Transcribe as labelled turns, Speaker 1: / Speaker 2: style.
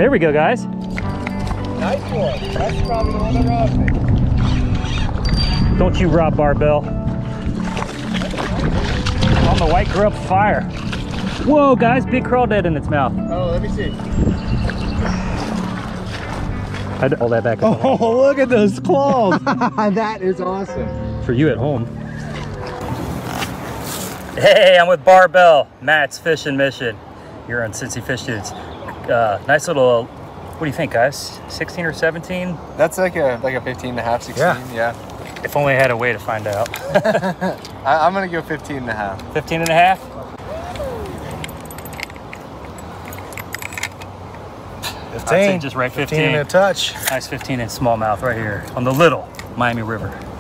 Speaker 1: There we go, guys.
Speaker 2: Nice one. That's probably the one that robbed me.
Speaker 1: Don't you rob barbell. On the white grub fire. Whoa, guys, big crawdad in its mouth.
Speaker 2: Oh, let me see.
Speaker 1: I'd hold that back.
Speaker 2: Oh, look at those claws. That is awesome.
Speaker 1: For you at home. Hey, I'm with Barbell, Matt's fishing mission. You're on Cincy Fish Dudes. Nice little, what do you think, guys? 16 or 17?
Speaker 2: That's like a 15 and a half, 16, yeah.
Speaker 1: If only I had a way to find out.
Speaker 2: I'm gonna go 15 and a half.
Speaker 1: 15 and a half?
Speaker 3: 15.
Speaker 1: Just right 15.
Speaker 3: 15 and a touch.
Speaker 1: Nice 15 inch smallmouth right here on the little Miami River.